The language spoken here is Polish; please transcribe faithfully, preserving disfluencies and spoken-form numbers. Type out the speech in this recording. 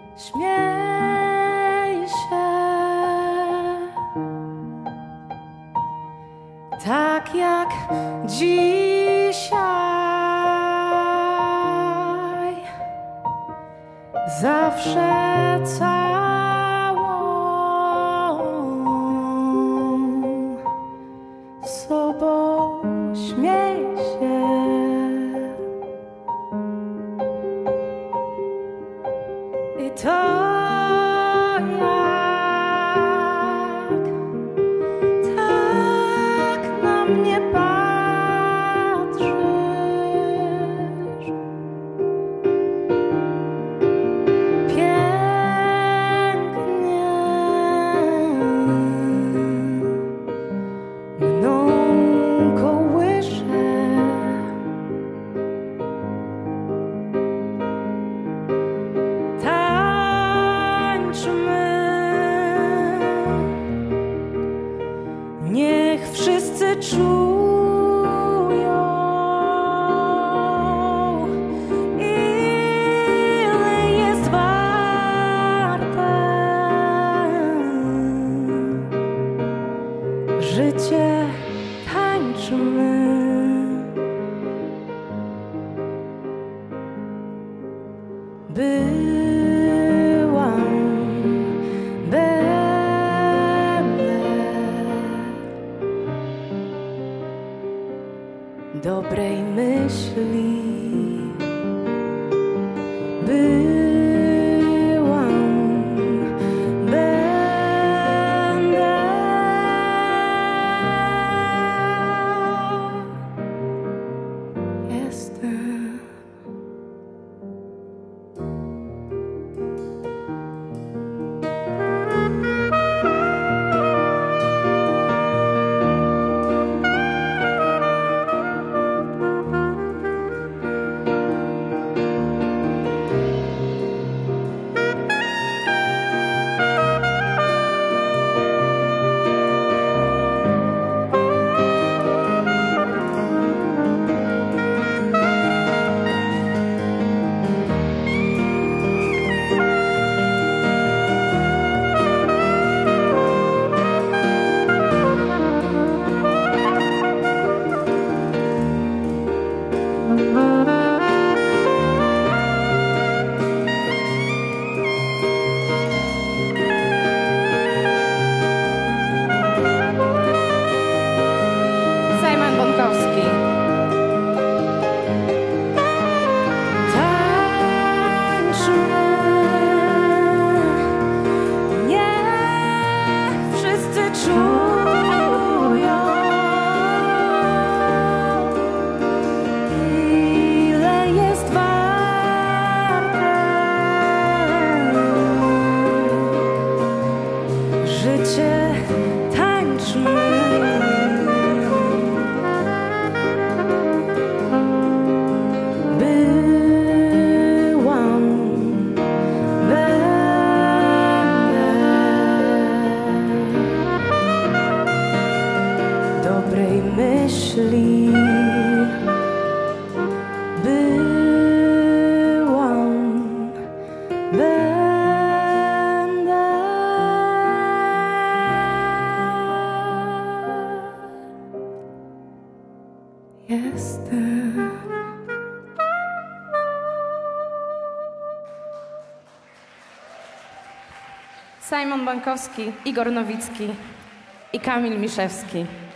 Śmiej się tak jak dzisiaj, zawsze całą sobą. Śmiej się. I to jak tak na mnie patrzysz, pięknie mną kołysze. Niech wszyscy czują, ile jest warte życie. Tańczmy. Byłam, dobrej myśli. Byłam, będę. Jestem. Simon Bąkowski. Tańczmy, niech wszyscy czują, ile jest warte życie. Tańczmy. Dobrej myśli. Byłam, będę. Jestem. Simon Bąkowski, Igor Nowicki i Kamil Miszewski.